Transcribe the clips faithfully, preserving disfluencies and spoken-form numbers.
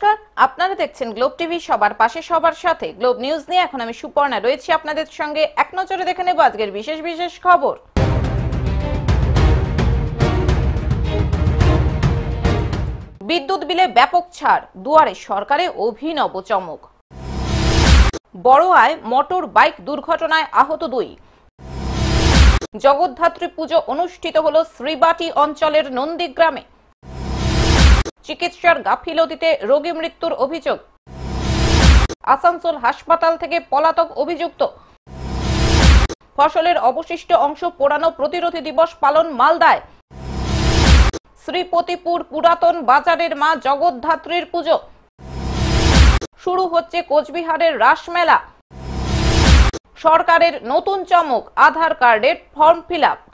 নমস্কার, আপনারা দেখছেন গ্লোব টিভি, সবার পাশে সবার সাথে। গ্লোব নিউজ নিয়ে এখন আমি সুপর্ণা রয়েছি আপনাদের সঙ্গে। এক নজরে দেখে নেব আজকের বিশেষ বিশেষ খবর। বিদ্যুৎ বিলে ব্যাপক ছাড়, দুয়ারে সরকারে অভিনব চমক। বড়োয়ায় মোটর বাইক দুর্ঘটনায় আহত দুই। জগদ্ধাত্রী পুজো অনুষ্ঠিত হলো শ্রীবাটি অঞ্চলের নন্দীগ্রামে। চিকিৎসার গাফিলতিতে রোগী মৃত্যুর অভিযোগ। আসানসোল হাসপাতাল থেকে পলাতক অভিযুক্ত। ফসলের অবশিষ্ট অংশ পোড়ানো প্রতিরোধী দিবস পালন মালদায়। শ্রীপতিপুর পুরাতন বাজারের মা জগদ্ধাত্রীর পুজো। শুরু হচ্ছে কোচবিহারের রাসমেলা। সরকারের নতুন চমক, আধার কার্ডের ফর্ম ফিল আপ।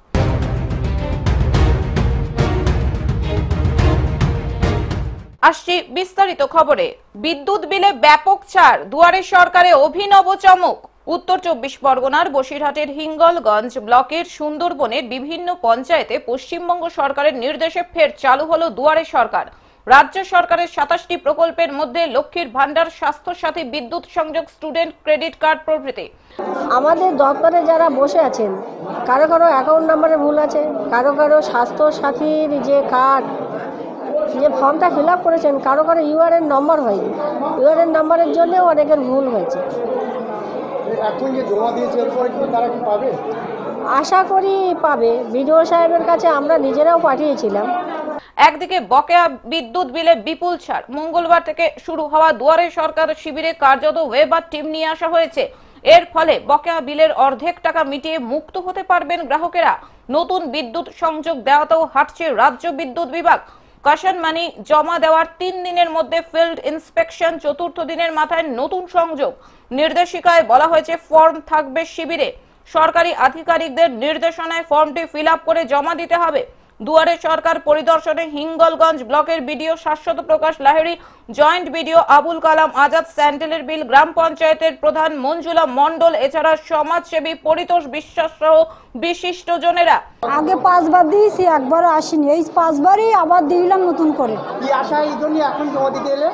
আসছি বিস্তারিত খবরে। বিদ্যুৎ বিলে ব্যাপক ছাড়, দুয়ারে সরকারে অভিনব চমক। উত্তর চব্বিশ পরগনার বসিরহাটের হিঙ্গলগঞ্জ ব্লকের সুন্দরবনের বিভিন্ন পঞ্চায়েতে পশ্চিমবঙ্গ সরকারের নির্দেশে ফের চালু হলো দুয়ারে সরকার। রাজ্য সরকারের সাতাশটি প্রকল্পের মধ্যে লক্ষ্মীর ভান্ডার, স্বাস্থ্য সাথী, বিদ্যুৎ সংযোগ, স্টুডেন্ট ক্রেডিট কার্ড প্রভৃতি। আমাদের দপ্তরে যারা বসে আছেন, কারো কারো অ্যাকাউন্ট নাম্বারে ভুল আছে, কারো কারো স্বাস্থ্য সাথীর যে কার্ড, যে ফর্মটা ফিল আপ করেছেন, কারো কারো ইউআরএন নম্বর হয়নি। ইউআরএন নম্বরের জন্যও অনেকের ভুল হয়েছে। এখন যে জমা দিয়েছে এরপরে কি তারা কি পাবে? আশা করি পাবে। বিডিও সাহেবের কাছে আমরা নিজেরাও পাঠিয়েছিলাম। একদিকে বকেয়া বিদ্যুৎ বিলে বিপুল ছাড়, মঙ্গলবার থেকে শুরু হওয়া দুয়ারে সরকার শিবিরে কার্যত ওয়েবার টিম নিয়ে আসা হয়েছে। এর ফলে বকেয়া বিলের অর্ধেক টাকা মিটিয়ে মুক্ত হতে পারবেন গ্রাহকেরা। নতুন বিদ্যুৎ সংযোগ দেওয়াতেও হাঁটছে রাজ্য বিদ্যুৎ বিভাগ। কাশন মানি জমা দেওয়ার তিন দিনের মধ্যে ফিল্ড ইন্সপেকশন, চতুর্থ দিনের মাথায় নতুন সংযোগ। নির্দেশিকায় বলা হয়েছে ফর্ম থাকবে শিবিরে। সরকারি আধিকারিকদের নির্দেশনায় ফর্মটি ফিল আপ করে জমা দিতে হবে। দুয়ারে সরকার পরিদর্শনে হিঙ্গলগঞ্জ ব্লকের BDO Shashwat Prakash Lahiri, joint BDO Abul Kalam Azad, স্যান্ডেলের বিল গ্রাম পঞ্চায়েতের প্রধান মঞ্জুলা মন্ডল, এছাড়া সমাজসেবী পরিতোষ বিশ্বাস সহ বিশিষ্ট জনেরা। আগে পাঁচবার দিয়েছি, একবারও আসেনি। এই পাঁচবারই আবার দিলাম নতুন করে। কি আশা এই জন্য এখন জমা দিতে এলে?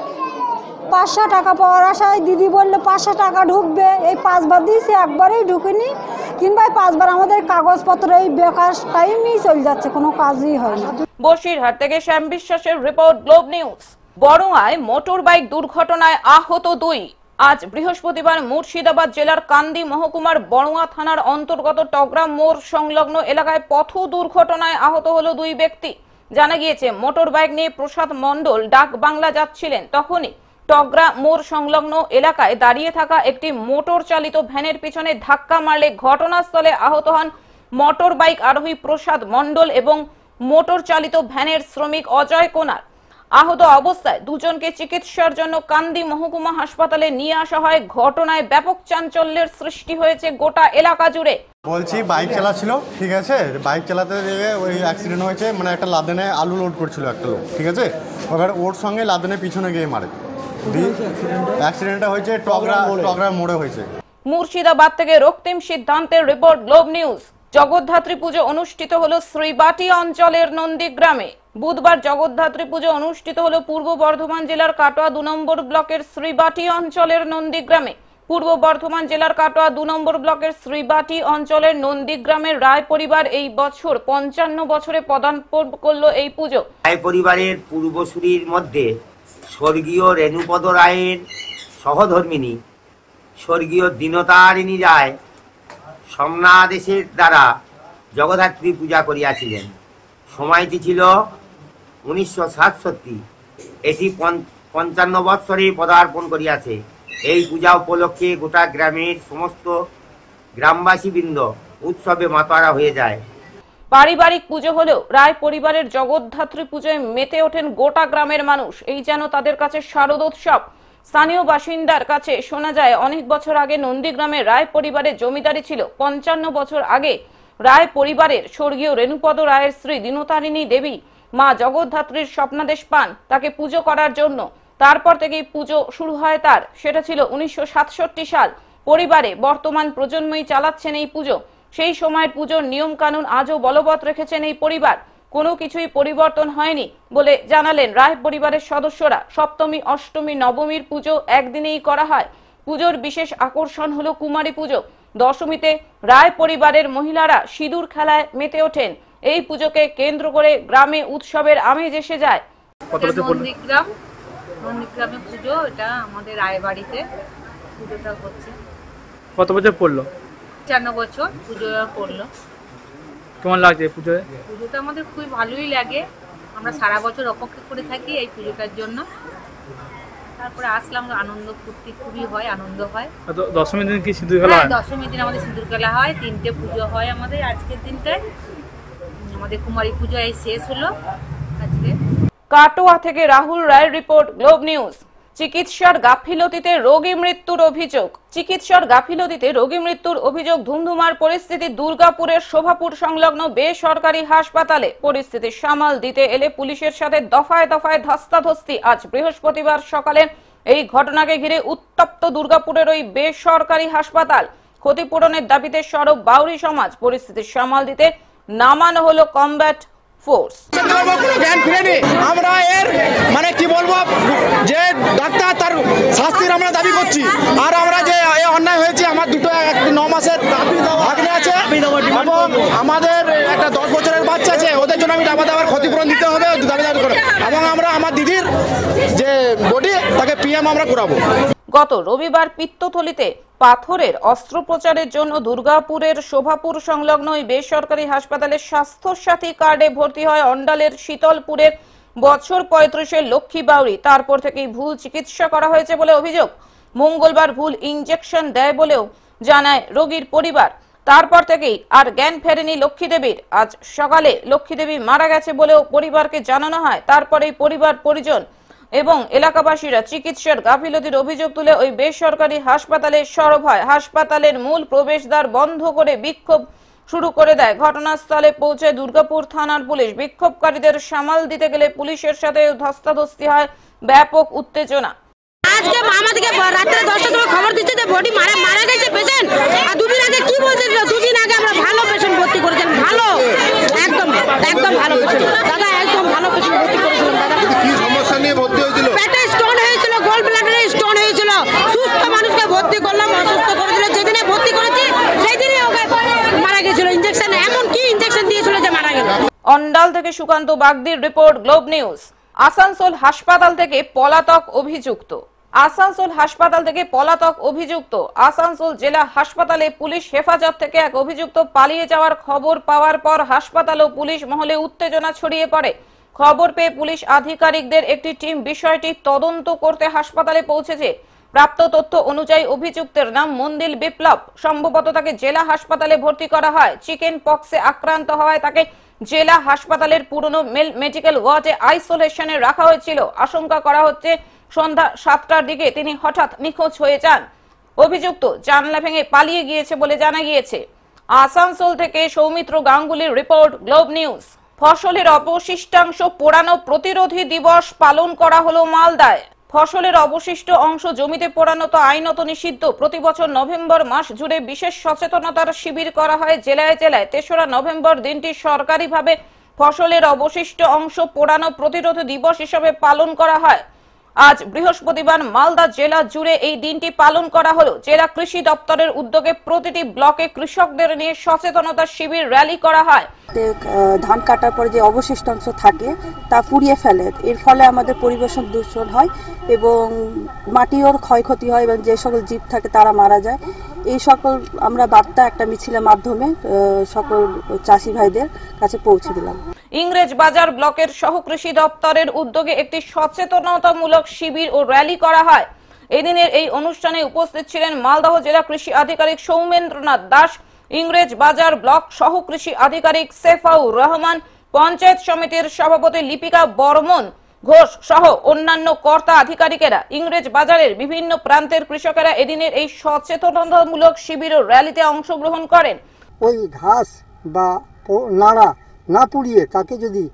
পাঁচশো টাকা পাওয়ার আশায় দিদি বললো পাঁচশো টাকা ঢুকবে। এই পাঁচবার দিয়েছি, একবারই ঢুকেনি। কিংবা পাঁচবার আমাদের কাগজপত্র এই বেকার টাইম নিয়ে চলে যাচ্ছে, কোনো কাজই হয় না। বসিরহাট থেকে শ্যাম বিশ্বাসের রিপোর্ট, গ্লোব নিউজ। বড়োয়ায় মোটর বাইক দুর্ঘটনায় আহত দুই। আজ বৃহস্পতিবার মুর্শিদাবাদ জেলার কান্দি মহকুমার বড়োয়া থানার অন্তর্গত টগরা মোড় সংলগ্ন এলাকায় পথ দুর্ঘটনায় আহত হলো দুই ব্যক্তি। জানা গিয়েছে, মোটর বাইক নিয়ে প্রসাদ মণ্ডল ডাক বাংলা যাচ্ছিলেন। তখনই টগরা মোড় সংলগ্ন এলাকায় দাঁড়িয়ে থাকা একটি মোটর চালিত ভ্যানের পিছনে ধাক্কা মারলে ঘটনাস্থলে আহত হন মোটর বাইক আরোহী প্রসাদ মণ্ডল এবং মোটর চালিত ভ্যানের শ্রমিক অজয় কোনার। আহত অবস্থায় দুজনকে চিকিৎসার জন্য কান্দি মহকুমা হাসপাতালে নিয়ে আসা হয়। ঘটনায় ব্যাপক চাঞ্চল্যের সৃষ্টি হয়েছে গোটা এলাকা জুড়ে। বলছি বাইক চালাচ্ছিল, ঠিক আছে, বাইক চালাতে গিয়ে ওই অ্যাক্সিডেন্ট হয়েছে। মানে একটা লাদেনে আলু লোড করছিল একটা লোক, ঠিক আছে, এবার ওর সঙ্গে লাদেনে পিছনে গিয়ে মারে। অ্যাক্সিডেন্টটা হয়েছে টগরা টগরা মোড়ে হয়েছে। মুর্শিদাবাদ থেকে রক্তিম সিদ্ধান্তের রিপোর্ট, গ্লোব নিউজ। জগদ্ধাত্রী পুজো অনুষ্ঠিত হলো শ্রীবাটি অঞ্চলের নন্দীগ্রামে। বুধবার জগদ্ধাত্রী পুজো অনুষ্ঠিত হলো পূর্ব বর্ধমান জেলার কাটোয়া দু নম্বর ব্লকের শ্রীবাটি অঞ্চলের নন্দীগ্রামে। পূর্ব বর্ধমান জেলার কাটোয়া দু নম্বর ব্লকের শ্রীবাটি অঞ্চলের নন্দীগ্রামের রায় পরিবার এই বছর পঞ্চান্ন বছরে পদার্পণ করলো এই পুজো। রায় পরিবারের পূর্বসূরির মধ্যে স্বর্গীয় রেণুপদ রায়ের সহধর্মিনী স্বর্গীয় দীনতারিণী রায় সমনাদেশের দ্বারা জগদ্ধাত্রী পূজা করিয়াছিলেন। সময়টি ছিল উনিশশো সাতষট্টি। এটি পঞ্চান্ন বৎসরে পদার্পণ করিয়াছে। এই পূজা উপলক্ষে গোটা গ্রামের সমস্ত গ্রামবাসীবৃন্দ উৎসবে মাতারা হয়ে যায়। পারিবারিক পুজো হলেও রায় পরিবারের জগদ্ধাত্রী পুজোয় মেতে ওঠেন গোটা গ্রামের মানুষ। এই যেন তাদের কাছে শারদোৎসব। স্থানীয় বাসিন্দার কাছে শোনা যায়, অনেক বছর আগে নন্দীগ্রামে রায় পরিবারের জমিদারি ছিল। পঞ্চান্ন বছর আগে রায় পরিবারের স্বর্গীয় রেণুপদ রায়ের স্ত্রী দীনতারিণী দেবী মা জগদ্ধাত্রীর স্বপ্নাদেশ পান তাকে পুজো করার জন্য। তারপর থেকেই পুজো শুরু হয় তার। সেটা ছিল উনিশশো সাতষট্টি সাল। পরিবারে বর্তমান প্রজন্মই চালাচ্ছেন এই পুজো। সেই সময়ের পুজোর নিয়ম কানুন আজও বলবৎ রেখেছেন এই পরিবার। কোনো কিছুই পরিবর্তন হয়নি বলে জানালেন রায় পরিবারের সদস্যরা। সপ্তমী, অষ্টমী, নবমীর পুজো একদিনেই করা হয়। পুজোর বিশেষ আকর্ষণ হলো কুমারী পুজো। দশমীতে রায় পরিবারের মহিলারা সিঁদুর খেলায় মেতে ওঠেন। এই পুজোকে কেন্দ্র করে গ্রামে উৎসবের আমেজ এসে যায়। নন্দীগ্রাম নন্দীগ্রামে পুজো, এটা আমাদের রায়বাড়িতে পুজোটা হচ্ছে। কত বছর পড়লো? চার বছর পুজো পড়লো। কেমন লাগছে পুজোয়? পুজোটা আমাদের খুবই ভালোই লাগে। আমরা সারা বছর অপেক্ষা করে থাকি এই পুজোটার জন্য। তারপরে আসলাম, আনন্দ ফুর্তি খুবই হয়, আনন্দ হয়। দশমীর দিন কি সিঁদুর খেলা হয়? দশমীর দিন আমাদের সিঁদুর খেলা হয়। তিনটে পুজো হয় আমাদের আজকের দিনটায়। আমাদের কুমারী পুজো এই শেষ হলো আজকে। কাটোয়া থেকে রাহুল রায়ের রিপোর্ট, গ্লোব নিউজ। চিকিৎসার গাফিলতিতে রোগী মৃত্যুর অভিযোগ। চিকিৎসার গাফিলতিতে রোগী মৃত্যুর অভিযোগ। ধুমধুমার পরিস্থিতি দুর্গাপুরের শোভাপুর সংলগ্ন বেসরকারি হাসপাতালে। পরিস্থিতি সামাল দিতে এলে পুলিশের সাথে দফায় দফায় ধস্তাধস্তি। আজ বৃহস্পতিবার সকালে এই ঘটনাকে ঘিরে উত্তপ্ত দুর্গাপুরের ওই বেসরকারি হাসপাতাল। ক্ষতিপূরণের দাবিতে সরব বাউরি সমাজ। পরিস্থিতি সামাল দিতে নামানো হলো কমব্যাট ফোর্স। আমরা এর মানে কি বলবো, যে ডাক্তার তার শাস্তির আমরা দাবি করছি। আর আমরা যে অন্যায় হয়েছে, আমার দুটো ন মাসের ভাগ্নে আছে এবং আমাদের একটা দশ বছরের বাচ্চা আছে, ওদের জন্য আমি দাবা দাবার ক্ষতিপূরণ দিতে হবে দাবি দাবি করে। এবং আমরা আমার দিদির যে বডি তাকে পিএম আমরা করাবো। গত রবিবার পিত্তথলিতে পাথরের অস্ত্রোপচারের জন্য দুর্গাপুরের শোভাপুর সংলগ্ন ওই বেসরকারি হাসপাতালে স্বাস্থ্যসাথী কার্ডে ভর্তি হয় অন্ডালের শীতলপুরের বছর পঁয়ত্রিশের লক্ষ্মী বাউরি। তারপর থেকেই ভুল চিকিৎসা করা হয়েছে বলে অভিযোগ। মঙ্গলবার ভুল ইনজেকশন দেয় বলেও জানায় রোগীর পরিবার। তারপর থেকেই আর জ্ঞান ফেরেনি লক্ষ্মী দেবীর। আজ সকালে লক্ষ্মী দেবী মারা গেছে বলেও পরিবারকে জানানো হয়। তারপরেই পরিবার, পরিজন এবং এলাকাবাসীরা চিকিৎসার গাফিলতির অভিযোগ তুলে ওই বেসরকারি হাসপাতালে সরব হয়। হাসপাতালের মূল প্রবেশদ্বার বন্ধ করে বিক্ষোভ শুরু করে দেয়। ঘটনাস্থলে পৌঁছে দুর্গাপুর থানার পুলিশ। বিক্ষোভকারীদের সামাল দিতে গেলে পুলিশের সাথে ধস্তাধস্তি হয়। ব্যাপক উত্তেজনা। আজকে আমাদেরকে রাত্রে দশটার সময় খবর দিচ্ছে যে বডি মারা মারা গেছে পেশেন্ট। আর দুদিন আগে কি বলছেন? দুদিন আগে আমরা ভালো পেশেন্ট ভর্তি করেছেন। ভালো, একদম একদম ভালো পেশেন্ট দাদা, একদম ভালো পেশেন্ট ভর্তি করেছিলাম দাদা। কি সমস্যা নিয়ে ভর্তি হয়েছিল? পেটে স্টোন হয়েছিল, গোল ব্লাডারে স্টোন হয়েছিল। সুস্থ মানুষকে ভর্তি করলাম, অসুস্থ করে দিল। যেদিনে ভর্তি করেছি সেই দিনে ওকে মারা গেছিল। ইনজেকশন এমন কি ইনজেকশন দিয়েছিল যে মারা গেল। অন্ডাল থেকে সুকান্ত বাগদির রিপোর্ট, গ্লোব নিউজ। আসানসোল হাসপাতাল থেকে পলাতক অভিযুক্ত। আসানসোল হাসপাতাল থেকে পলাতক অভিযুক্ত। আসানসোল জেলা হাসপাতালে পুলিশ হেফাজত থেকে এক অভিযুক্ত পালিয়ে যাওয়ার খবর পাওয়ার পর হাসপাতাল ও পুলিশ মহলে উত্তেজনা ছড়িয়ে পড়ে। খবর পেয়ে পুলিশ আধিকারিকদের একটি টিম বিষয়টি তদন্ত করতে হাসপাতালে পৌঁছেছে। প্রাপ্ত তথ্য অনুযায়ী অভিযুক্তের নাম মন্দিল বিপ্লব। সম্ভবত তাকে জেলা হাসপাতালে ভর্তি করা হয়। চিকেন পক্সে আক্রান্ত হওয়ায় তাকে জেলা হাসপাতালের পুরনো মেল মেডিকেল ওয়ার্ডে আইসোলেশনে রাখা হয়েছিল। আশঙ্কা করা হচ্ছে সন্ধ্যা সাতটার দিকে তিনি হঠাৎ নিখোঁজ হয়ে যান। অভিযুক্ত জানলা ভেঙে পালিয়ে গিয়েছে বলে জানা গিয়েছে। আসানসোল থেকে সৌমিত্র গাঙ্গুলির রিপোর্ট, গ্লোব নিউজ। ফসলের অবশিষ্টাংশ পোড়ানো প্রতিরোধী দিবস পালন করা হলো মালদায়। ফসলের অবশিষ্ট অংশ জমিতে পোড়ানো তো আইনত নিষিদ্ধ। প্রতি বছর নভেম্বর মাস জুড়ে বিশেষ সচেতনতার শিবির করা হয় জেলায় জেলায়। তেসরা নভেম্বর দিনটি সরকারিভাবে ফসলের অবশিষ্ট অংশ পোড়ানো প্রতিরোধী দিবস হিসেবে পালন করা হয়। আজ বৃহস্পতিবার মালদা জেলা জুড়ে এই দিনটি পালন করা হলো। জেলা কৃষি দপ্তরের উদ্যোগে প্রতিটি ব্লকে কৃষকদের নিয়ে সচেতনতা শিবির র্যালি করা হয়। ধান কাটার পরে যে অবশিষ্টাংশ থাকে তা পুড়িয়ে ফেলে। এর ফলে আমাদের পরিবেশ দূষণ হয় এবং মাটির ক্ষয়ক্ষতি হয় এবং যে সকল জীব থাকে তারা মারা যায়। এই সকল আমরা বার্তা একটা মিছিলের মাধ্যমে সকল চাষি ভাইদের কাছে পৌঁছে দিলাম। ইংরেজ বাজার ব্লকের সহ কৃষি দপ্তরের উদ্যোগে একটি সচেতনতামূলক শিবির ও র্যালি করা হয়। এদিনের এই অনুষ্ঠানে উপস্থিত ছিলেন মালদহ জেলা কৃষি আধিকারিক সৌমেন্দ্রনাথ দাস, ইংরেজ বাজার ব্লক সহ কৃষি আধিকারিক সেফাউর রহমান, পঞ্চায়েত সমিতির সভাপতি লিপিকা বর্মন ঘোষ সহ অন্যান্য কর্তা আধিকারিকেরা। ইংরেজ বাজারের বিভিন্ন প্রান্তের কৃষকেরা এদিনের এই সচেতনতামূলক শিবির ও র্যালিতে অংশগ্রহণ করেন। ওই ঘাস বা নাড়া না পুড়িয়ে তাকে যদি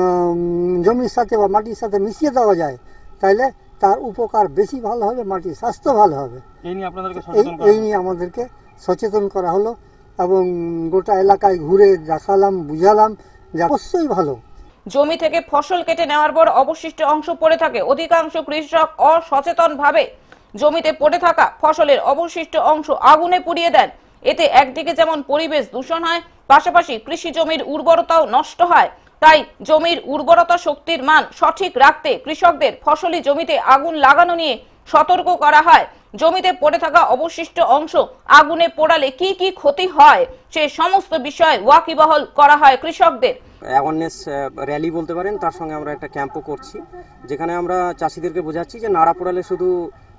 জমির সাথে বা মাটির সাথে মিশিয়ে দেওয়া যায় তাহলে তার উপকার বেশি ভালো হবে, মাটির স্বাস্থ্য ভালো হবে। এই নিয়ে আপনাদেরকে এই নিয়ে আমাদেরকে সচেতন করা হলো এবং গোটা এলাকায় ঘুরে দেখালাম, বুঝালাম যে অবশ্যই ভালো জমি থেকে ফসল কেটে নেওয়ার পর অবশিষ্ট অংশ পড়ে থাকে। অধিকাংশ কৃষক অসচেতনভাবে জমিতে পড়ে থাকা ফসলের অবশিষ্ট অংশ আগুনে পুড়িয়ে দেন। এতে একদিকে যেমন পরিবেশ দূষণ হয়, পাশাপাশি কৃষি জমির উর্বরতাও নষ্ট হয়। তাই জমির উর্বরতা শক্তির মান সঠিক রাখতে কৃষকদের ফসলি জমিতে আগুন লাগানো নিয়ে সতর্ক করা হয়। জমিতে পড়ে থাকা অবশিষ্ট অংশ আগুনে পোড়ালে কি কি ক্ষতি হয় সে সমস্ত বিষয় ওয়াকিবহাল করা হয় কৃষকদের। অ্যাওয়ারনেস র্যালি বলতে পারেন, তার সঙ্গে আমরা একটা ক্যাম্পও করছি, যেখানে আমরা চাষিদেরকে বোঝাচ্ছি যে নাড়া পোড়ালে শুধু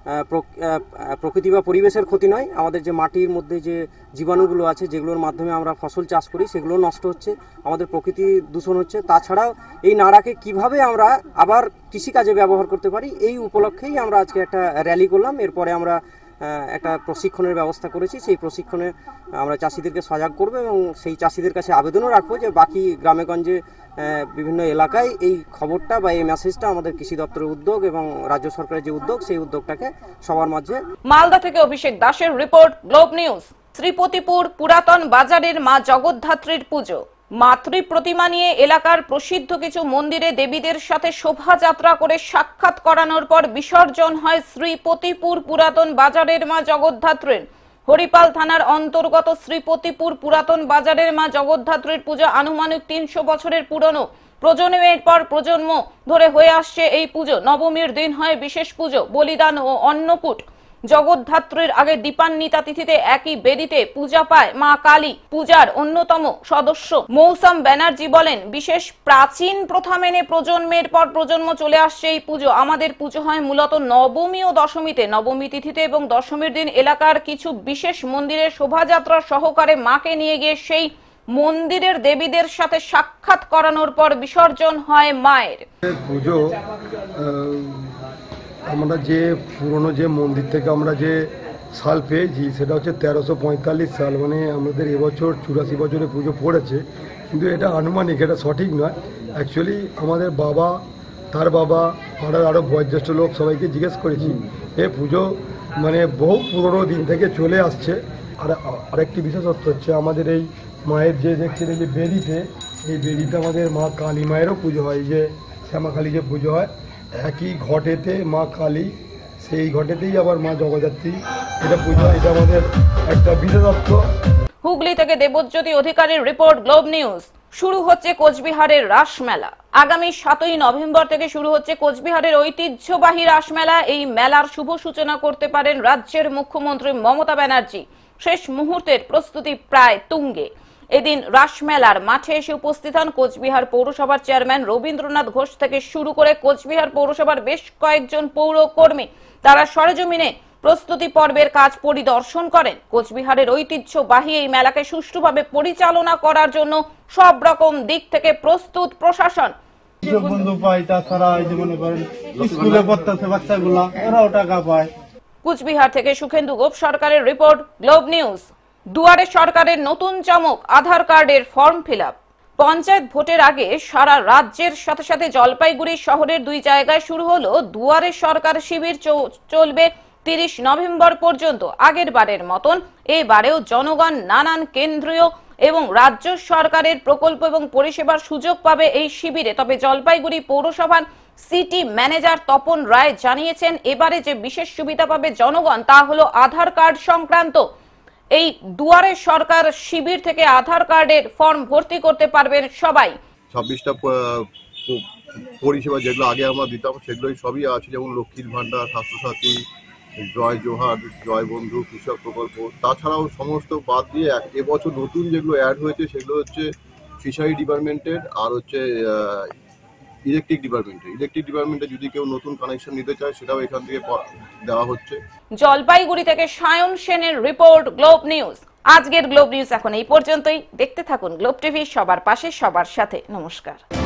প্রকৃতি বা পরিবেশের ক্ষতি নয়, আমাদের যে মাটির মধ্যে যে জীবাণুগুলো আছে যেগুলোর মাধ্যমে আমরা ফসল চাষ করি সেগুলো নষ্ট হচ্ছে, আমাদের প্রকৃতি দূষণ হচ্ছে। তাছাড়াও এই নাড়াকে কিভাবে আমরা আবার কৃষিকাজে ব্যবহার করতে পারি এই উপলক্ষেই আমরা আজকে একটা র্যালি করলাম। এরপরে আমরা একটা প্রশিক্ষণের ব্যবস্থা করেছি, সেই প্রশিক্ষণে আমরা চাষিদেরকে সজাগ করব এবং সেই চাষিদের কাছে আবেদনও রাখবো যে বাকি গ্রামেগঞ্জে বিভিন্ন এলাকায় এই খবরটা বা এই মেসেজটা আমাদের কৃষি দপ্তরের উদ্যোগ এবং রাজ্য সরকারের যে উদ্যোগ সেই উদ্যোগটাকে সবার মাঝে। মালদা থেকে অভিষেক দাসের রিপোর্ট, গ্লোব নিউজ। শ্রীপতিপুর পুরাতন বাজারের মা জগদ্ধাত্রীর পুজো। মাতৃ প্রতিমা নিয়ে এলাকার প্রসিদ্ধ কিছু মন্দিরে দেবীদের সাথে শোভাযাত্রা করে সাক্ষাৎ করানোর পর বিসর্জন হয় শ্রীপতিপুর পুরাতন বাজারের মা জগদ্ধাত্রীর। হরিপাল থানার অন্তর্গত শ্রীপতিপুর পুরাতন বাজারের মা জগদ্ধাত্রীর পূজা আনুমানিক তিনশো বছরের পুরনো। প্রজন্মের পর প্রজন্ম ধরে হয়ে আসছে এই পুজো। নবমীর দিন হয় বিশেষ পুজো, বলিদান ও অন্নকূট। জগদ্ধাত্রীর আগে দীপান্বিতা তিথিতে একই বেদিতে পূজা পায় মা কালী। পূজার অন্যতম সদস্য মৌসম ব্যানার্জি বলেন, বিশেষ প্রাচীন প্রথা মেনে প্রজন্মের পর প্রজন্ম চলে আসছে এই পুজো। আমাদের পুজো হয় মূলত নবমী ও দশমীতে। নবমী তিথিতে এবং দশমীর দিন এলাকার কিছু বিশেষ মন্দিরে শোভাযাত্রা সহকারে মাকে নিয়ে গিয়ে সেই মন্দিরের দেবীদের সাথে সাক্ষাৎ করানোর পর বিসর্জন হয় মায়ের। পুজো আমরা যে পুরনো যে মন্দির থেকে আমরা যে সাল পেয়েছি সেটা হচ্ছে তেরোশো পঁয়তাল্লিশ সাল, মানে আমাদের এবছর চুরাশি বছরে পুজো পড়েছে, কিন্তু এটা আনুমানিক, এটা সঠিক নয়। অ্যাকচুয়ালি আমাদের বাবা, তার বাবা, পাড়ার আরও বয়োজ্যেষ্ঠ লোক সবাইকে জিজ্ঞেস করেছি, এ পুজো মানে বহু পুরনো দিন থেকে চলে আসছে। আর আরেকটি বিশেষত্ব হচ্ছে আমাদের এই মায়ের যে দেখছেন যে বেদিতে, এই বেদিতে আমাদের মা কালী মায়েরও পুজো হয়, যে শ্যামাকালী যে পুজো হয় একই ঘটেতে মা কালী, সেই ঘটেতেই আবার মা জগদ্ধাত্রী এটা পুজো, এটা আমাদের একটা বিশেষত্ব। হুগলি থেকে দেবজ্যোতি অধিকারীর রিপোর্ট, গ্লোব নিউজ। শুরু হচ্ছে কোচবিহারের রাসমেলা। আগামী সাতই নভেম্বর থেকে শুরু হচ্ছে কোচবিহারের ঐতিহ্যবাহী রাসমেলা। এই মেলার শুভ সূচনা করতে পারেন রাজ্যের মুখ্যমন্ত্রী মমতা ব্যানার্জি। শেষ মুহূর্তের প্রস্তুতি প্রায় তুঙ্গে। এদিন রাসমেলার মাঠে এসে উপস্থিত হন কোচবিহার পৌরসভার চেয়ারম্যান রবীন্দ্রনাথ ঘোষ থেকে শুরু করে কোচবিহার পৌরসভার বেশ কয়েকজন পৌর কর্মী। তারা সরেজমিনে প্রস্তুতি পর্বের কাজ পরিদর্শন করেন। কোচবিহারের ঐতিহ্যবাহী এই মেলাকে সুষ্ঠুভাবে পরিচালনা করার জন্য সব রকম দিক থেকে প্রস্তুত প্রশাসন। কুচবিহার থেকে সুখেন্দু গোপ সরকারের রিপোর্ট, গ্লোব নিউজ। দুয়ারে সরকারের নতুন চমক, আধার কার্ডের ফর্ম ফিল আপ। পঞ্চায়েত ভোটের আগে সারা রাজ্যের সাথে সাথে জলপাইগুড়ি শহরের দুই জায়গায় শুরু হলো দুয়ারে সরকার শিবির। চলবে তিরিশ নভেম্বর পর্যন্ত। আগের বারের মতন এবারেও জনগণ নানান কেন্দ্রীয় এবং রাজ্য সরকারের প্রকল্প এবং পরিষেবার সুযোগ পাবে এই শিবিরে। তবে জলপাইগুড়ি পৌরসভার সিটি ম্যানেজার তপন রায় জানিয়েছেন, এবারে যে বিশেষ সুবিধা পাবে জনগণ তা হলো আধার কার্ড সংক্রান্ত। এই দুয়ারে সরকার শিবির থেকে আধার কার্ডের ফর্ম ভর্তি করতে পারবেন সবাই। ছাব্বিশটা পরিষেবা যেগুলো আগে আমরা দিতাম সেগুলোই সবই আছে, যেমন লক্ষ্মীর ভান্ডার, স্বাস্থ্যসাথী, জয় জোহার, জয় বন্ধু, কৃষক প্রকল্প। তাছাড়াও সমস্ত বাদ দিয়ে এবছর নতুন যেগুলো অ্যাড হয়েছে সেগুলো হচ্ছে ফিশারি ডিপার্টমেন্টের আর হচ্ছে ইলেকট্রিক ডিপার্টমেন্টের। ইলেকট্রিক ডিপার্টমেন্টে যদি কেউ নতুন কানেকশন নিতে চায় সেটাও এখান থেকে দেওয়া হচ্ছে। জলপাইগুড়ি থেকে সায়ন সেনের রিপোর্ট, গ্লোব নিউজ। আজকের গ্লোব নিউজ এখন এই পর্যন্তই। দেখতে থাকুন গ্লোব টিভি, সবার পাশে সবার সাথে। নমস্কার।